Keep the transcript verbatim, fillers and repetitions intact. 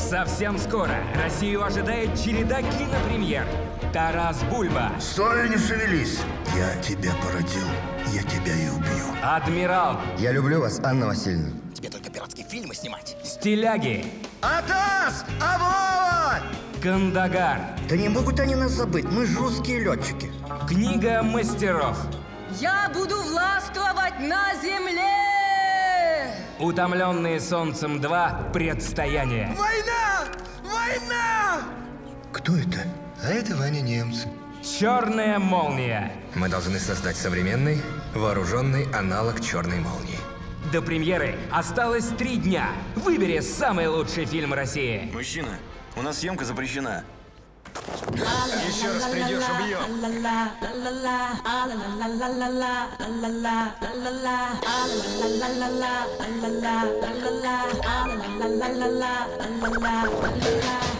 Совсем скоро Россию ожидает череда кинопремьер. Тарас Бульба. Стой, не шевелись. Я тебя породил, я тебя и убью. Адмирал. Я люблю вас, Анна Васильевна. Тебе только пиратские фильмы снимать. Стиляги. Атас! Авова! Кандагар. Да не могут они нас забыть, мы же русские летчики. Книга мастеров. Я буду властвовать на земле! Утомленные солнцем два. Предстояние. Война! Война! Кто это? А это Ваня немцы. Черная молния. Мы должны создать современный, вооруженный аналог черной молнии. До премьеры осталось три дня. Выбери самый лучший фильм России. Мужчина, у нас съемка запрещена. Еще раз придешь, убьем. La